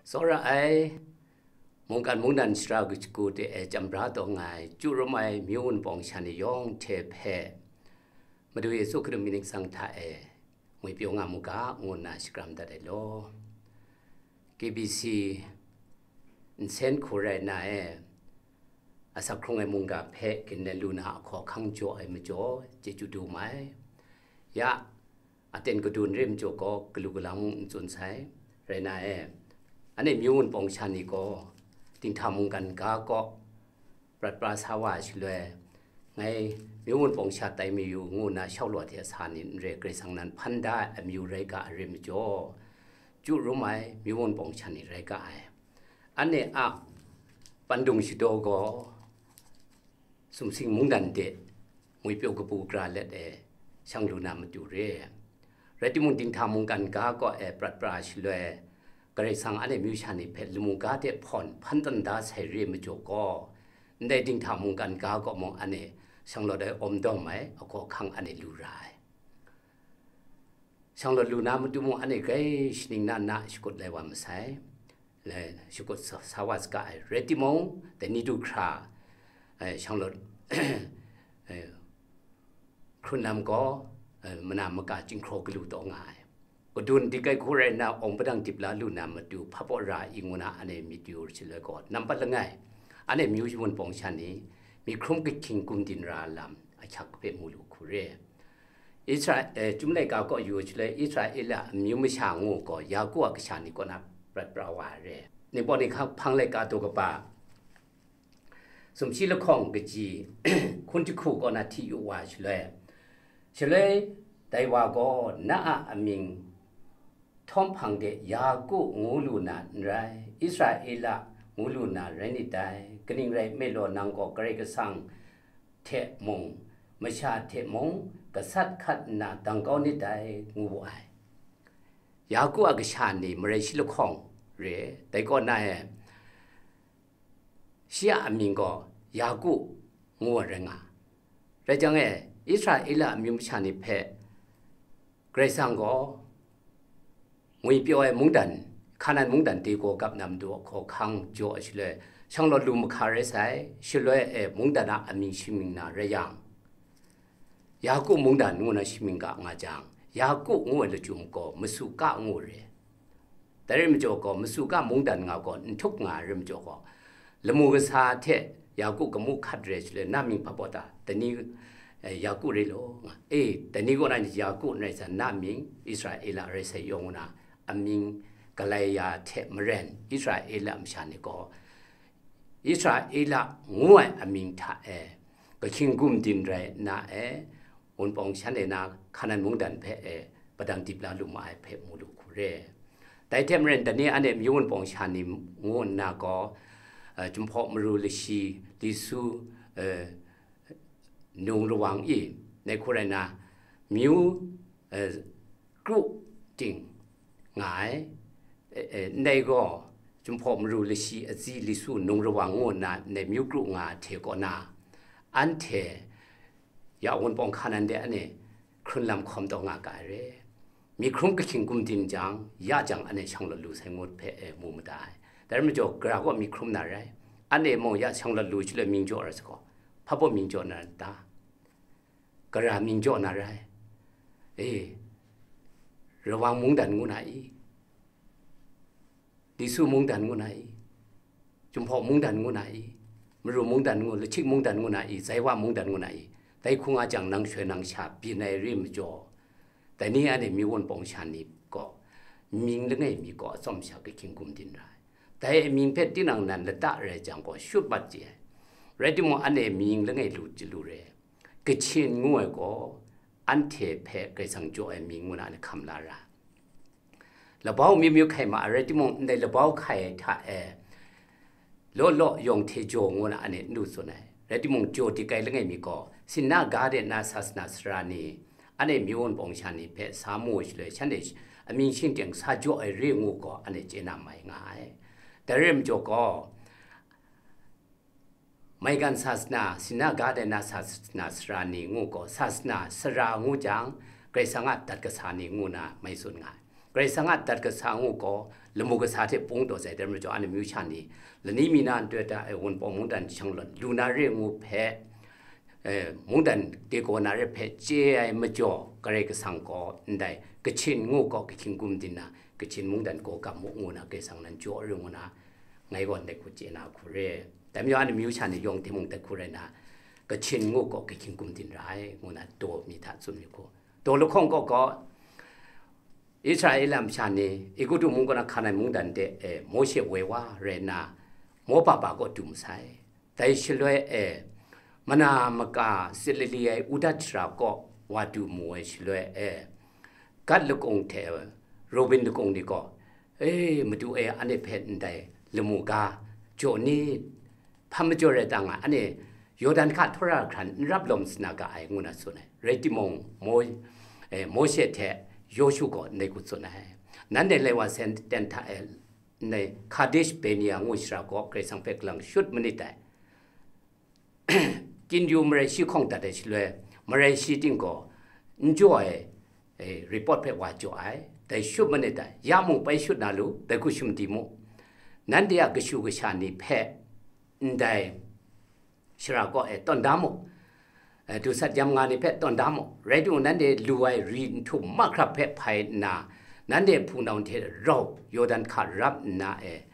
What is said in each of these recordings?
Sora ai mong kan mong dan stra gu ku te jam bra to ngai chu ro mai myun pong chan yong the phe ma du yesu kru minik sang tha ngui pyo nga mu ka ngon na skram da de lo KBC sen khore na asak krong ai mungga phe kin ne lu na kho khang jo ai ma jo je chu du mai ya aten ko dun rem jo ko glu gulang chun sai re na ane myun pong chan ni ko ting tham kan ka ko prat pra sawa chlwe ngai myun pong cha tai mi yu ngu na shau lo the sa nin re kre sang nan phanda amyu re ka rem jo chu ru mai myun pong chan ni re ka ai ane a pandung si do go sum sing mung dan de ngui pyo ko pu kra le de sang lu na ma tu re re ti mun ting tham kan ka ko prat pra chlweกระสังอันนี้มิวชันนี่เพลมุงกาเตผ่อนพันตันดาใช้เรียมโจก็ได้ดิ่งทำมุงกันกาก็มองอันนี้ช่างเราได้อมดอมไหมเอาก็ขังอันนี้ลูรายช่างเราลูน้ำมันดูมองอันนี้ก็สิ่งนั้นน่ะสกุลเลยว่าไม่ใช่เลยสกุลสวัสดิ์กายเรติมงแต่นี่ดูคราช่างเราครุนนำก็มันนำมากาจิงโครกลูต่อง่ายก็ดูที่ใกล้คู่เรนนะองค์พระดังติบลาลูนามาดูพระปราอิงวนาอันนี้มีดูเฉลยก่อนนำไปละไงอันนี้มิวชิวันปองชันนี้มีครุมกิคิงกุมดินราลำอาชักเป็นมูลูคูเรอิสราเอลจุ่มเลยกาก็อยู่เฉลยอิสราเอลมิวไม่ช่างงูก็ยากัวกชานี่ก็นับปราวาเรในบริครับพังเลยกาตัวกป่าสมชีละของกจีคนที่คู่ก็นาทีอยู่ว่าเฉลยแต่ว่าก็น่าอามิงท่อมพังเดยากุงูลูนาไรอิสราเอลงูลูนาไรนี่ได้กนิ่งไรไม่รอนางก็เกรกสังเทมงไม่ชาเทมงกษัตริย์ขัดนาตังก้อนนี่ได้งูไอยากุอากชานี่มเรชิลของเรแต่ก็นายเสียอามิงก็ยากุงูเรงาไรจังอิสราเอลมิมชานิเพเกรซังก็งวยเปียวมุงดันขนาดมุงดันตีโกกับนำดูขอขังจ่อเฉลยช่างรถลุมคาเรสายเฉลยมุงดันอามิชิมิงนาเรียงยากุมุงดันงูนาชิมิงกะงาจังยากุงูเลจุมก็มสุกะงูเรแต่เรื่องจ่อก็มสุกะมุงดันงาก็ทุกงาเรื่องจ่อก็ละมูกษาเทยากุกมุขัดเรเฉลยนามิงพระปตาแต่นี้ยากุเรโลแต่นี้ก็นั่นยากุในสันนามิงอิสราเอลเรเซยงนาอามิงกลายาเทมเรนอิสราเอลมชานิก็อิสราเอลงวยอามิงท่าก็ชิงกุมดินไรนาอุนปองชันเอนาขนาดมุงดันเพประดังติบลาลุมาเพมูลุคุเรแต่เทมเรนแต่นี้อันเดมยุนปองชานิงวนนาก็จุมพอมรูลิชีลิสูนงระวังอีในคุเรนามิวกรุจิงงายในก็จุมพอมรูลิชีอซีลิสูนงระวังงวนนาในมิวกรุงาเทก็นาอันเทยาวนปองขนาดเดอันนี้ครุนลำคอมตองากายเรมีครุมกระชิงกุมดินจังยาจังอันนี้ช่างละลูใส่งดเพมูมได้แต่ไม่จบกราก็มีครุมนาไรอันนี้มองยาช่างละลูช่วยมิงโจอะไรสักพระบ่มิงโจนาตากรามิงโจนาไรระวังมุงดันงูไหนดิสูมุงดันงูไหนจุมพอมุงดันงูไหนไม่รู้มุงดันงูหรือชิกมุงดันงูไหนใจว่ามุงดันงูไหนแต่คงอาจังนังช่วยนังชาปีในริมโจแต่นี่อันนี้มีวนปองชานิก็มิงเรื่องไงมีก็ซ่อมชาก็คิงกุมดินไรแต่มิงเพชรที่นังนั้นละตาเรจังก็ชุดบัดเจเรดิมอันนี้มิงเรื่องไงรู้จิรู้เรก็เชียนงูก็อันเทเพก็สังโจมิงงูนั้นคำลาระระเบ้ามีใครมาเรดิมในระเบ้าใครถ้าโลยองเทโจงูนั้นอันนี้ดูส่วนไหนเรดิมโจที่ไกลเรื่องไงมีก็สินากาเดนาศาสนาสรานีอันนี้มีวนปองชานีเพศสามูชเลยฉันเดชมีชิงเดียงซาโจเรื่องงูก็อันนี้เจนาไม่ง่ายแต่เรื่องโจก็ไม่กันศาสนาสินากาเดนาศาสนาสรานีงูก็ศาสนาสรางูจังเกรสังกัดตัดกษานีงูนะไม่สุนง่ายกระสังอัดตัดกระสังงูก็ละมุกระสาเทปงตัวใส่เดิมจะอันนี้มิวชันนี่และนี่มีนานตัวแต่วันปองมุงดันช่างหล่นลูนาเรียงูแพ้มุงดันเด็กวันนาเรียแพ้เจ้าไม่จ่อกระกระสังก็ได้กระชินงูก็กระชินกุมดินนะกระชินมุงดันก็กับมุงูนะกระสังนั้นจ่อเรื่องนะไงก่อนเด็กกูเจนาคุเร่แต่ไม่ว่าอันนี้มิวชันนี่ยงที่มุงแต่คุเร่นะกระชินงูก็กระชินกุมดินร้ายงูนะตัวมีทัดสุดมีกูตัวลูกของก็อิสราเอลมชานีอีกุตุมุงก็นักขณะมุงดันเดโมเชเววาเรนาโมปาปาก็จุ่มใส่แต่ชิลวยมนามกาสิลลีไออุดัชราก็วาดูมวยชิลวยกัดลูกองเทวโรบินลูกองนี่ก็มาดูอันนี้เพนได้ลมูกาโจนี่พามจอเรตังอันนี้โยดันขาดทราครันรับลมสนากาไองูนัสุนัยเรติมงโมเชเทโยชูก็ในกุศลให้นั้นในเลวาเซนเตนทาในคาดิชเปเนียงูชราก็เกรซังเป็กลังชุดมันนี่แต่กินอยู่มาเลเซียของแต่เดชเลยมาเลเซียจริงก็จ่อยรีพอร์ตเพว่าจ่อยแต่ชุดมันนี่แต่ยามุไปชุดนาลูแต่กุชุมติมุนั้นเดียกชูกชานีเพได้ชราก็ต้นดามุดูสัตยามงานในเพศตอนดำเรดูนั้นเดรวยรีนทุ่มมากครับเพศภายนานั้นเดผู้นำเทเราโยดันขาดรับนา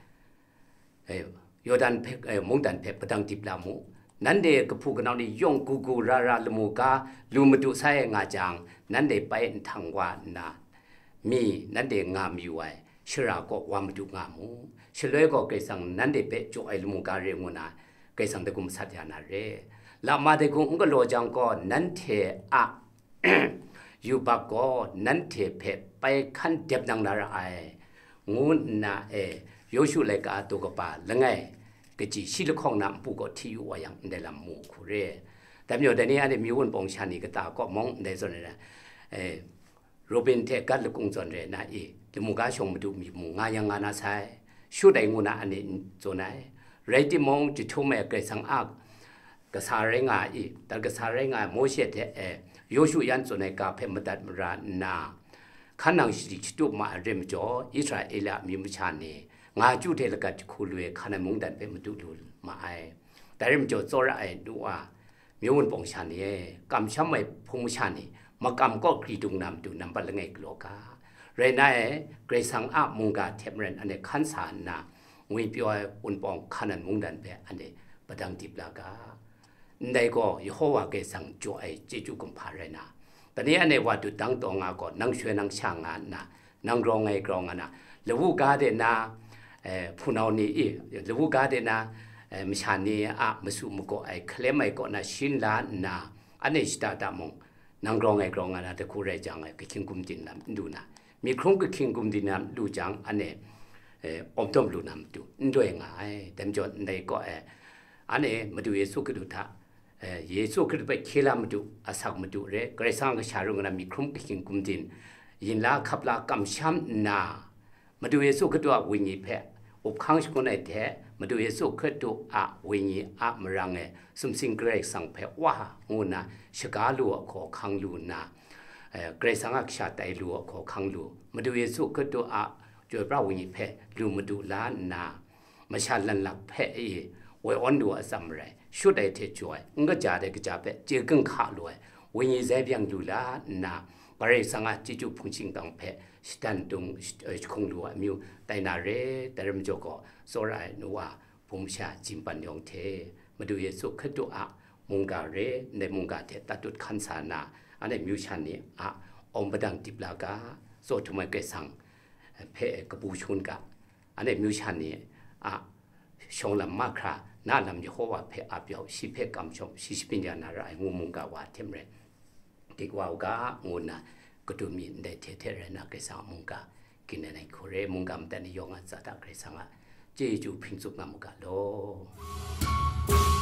โยดันเพมุงดันเพประดังติบลามุนั้นเดกับผู้กันเอาในยงกูราลมูกาลูมาดูใส่งาจางนั้นเดไปทางวานามีนั้นเดงามอยู่ไว้ชราก็วามาดูงามูเฉลยก็เกสังนั้นเดไปจ่อยลมูกาเรียงวนาเกสังตะกุมสัตยานาเรลามาเดกุงก็โลจังก็นั้นเทอะอยู่บักก็นั้นเทเพไปขั้นเจ็บดังนาไองูนาโยชูเลกาตุกปาละไงกะจีชิลของน้ำปูก็ที่อยู่ว่าอย่างในลำมูคุเรแต่เมื่อเดี๋ยวนี้อันนี้มีวนปองชานีก็ตาก็มองในส่วนนี้โรบินเทกัดลูกงส่วนเรน่ะจมูกาชงมาดูมีมูงายังงานาใช้ชุดใดงูนาอันนี้ส่วนไหนเรติมองจะทุ่มแม่เกยสังอักกษาเรงาแต่กษาเรงาโมเชเทโยชูยันส่วนในกาเพมตัดมรานาขันนังสิจิตุมาเรมจ่ออิสราเอลมีมุชานีงาจูเทลกัดคูลุยขันมุงดันเพมตุลุมาไอแต่เรมจ่อโซระไอดูว่ามีวนปองชานีกำช้ำไม่พงมุชานีมากำก็กรีดุงนำดูนำบัลลังก์โลกาเรนายเกรซังอามุงกาเทมเรนอันเดขันสานนาวิปยอยวนปองขันมุงดันเพอันเดประดังติบลากาในก็ยโฮวาเกสังจ่อไอเจจูกุมพาเรนาตอนนี้อันในวัดดูตั้งตัวงาก็นั่งช่วยนั่งช่างงานนะนั่งรองไงกรองนะแล้ววูกาเดนาผู้นานี่แล้ววูกาเดนามิชานีมาสู่มุกไอเคลมไอก็นะชินลานะอันนี้สตาร์ดามงนั่งรองไงกรองนะแต่คู่เรจังไอคิงกุมดินนำดูนะมีคงก็คิงกุมดินนำดูจังอันนี้อมต้มดูนำดูด้วยไงเต็มจนในก็อันนี้มาดูเยซูก็ดูท่าเยซูคริสต์ไปเคลามาดูอาศักมาดูเร่กระสังก็ชารุงนะมีครุ่มกินกุมดินยินลาขับลากำช้ำนามาดูเยซูคริสต์วิญญาณเพะอบข้างชคนไอแท้มาดูเยซูคริสต์วิญญาณมรังสมสิงเกรสังเพะว่างูนะชกาลัวขอขังลูนะเกรสังอักษาไตลัวขอขังลูมาดูเยซูคริสต์จวยพระวิญญาณเพะลูมาดูล้านนามาชาลันหลักเพะไว้อ่อนดูอาสัมไรชุดใดเทจอยก็จ่าได้ก็จ่าเปเจอกังขาลวยวิญญาณใจเพียงดูละนาปริสังอาจิจูพุงชิงตังเพสตันตุงคงลัวมิวแต่นาเรแต่เริ่มจก็โซไรนัวภูมิชาจิมปันยองเทมาดูเยซูคริสต์มุงกาเรในมุงกาเทตัดุดขันสานาอันนี้มิวชันนี้องประดังติบลากาโซทุมาเกสังเพกบูชุนกาอันนี้มิวชันนี้ชงลำมากคราน่าลำยโฮวาเพอาเปียวสิเพกำชมสิสปิญญาณารายงูมุงกาวาเทมเรติกวาวกางูนะก็ดูมีได้เทเทเรนักเกษามุงกากินในโคเรมุงกามแต่นิยงอันสัตว์เกษาเจจูพิงสุกงามุกาโล